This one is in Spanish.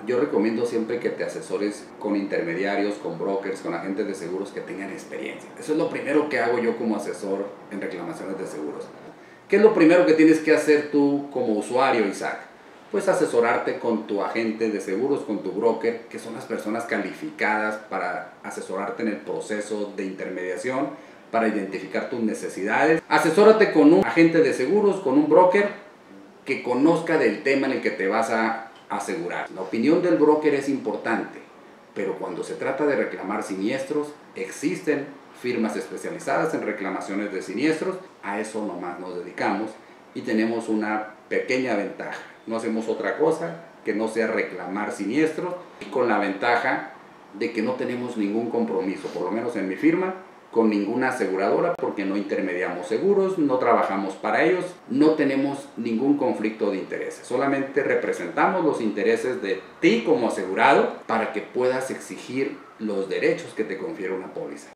Yo recomiendo siempre que te asesores con intermediarios, con brokers, con agentes de seguros que tengan experiencia. Eso es lo primero que hago yo como asesor en reclamaciones de seguros. ¿Qué es lo primero que tienes que hacer tú como usuario, Isaac? Pues asesorarte con tu agente de seguros, con tu broker, que son las personas calificadas para asesorarte en el proceso de intermediación, para identificar tus necesidades. Asesórate con un agente de seguros, con un broker que conozca del tema en el que te vas a asegurar. La opinión del broker es importante, pero cuando se trata de reclamar siniestros, existen firmas especializadas en reclamaciones de siniestros. A eso nomás nos dedicamos y tenemos una pequeña ventaja. No hacemos otra cosa que no sea reclamar siniestros, y con la ventaja de que no tenemos ningún compromiso, por lo menos en mi firma, con ninguna aseguradora, porque no intermediamos seguros, no trabajamos para ellos, no tenemos ningún conflicto de intereses. Solamente representamos los intereses de ti como asegurado para que puedas exigir los derechos que te confiere una póliza.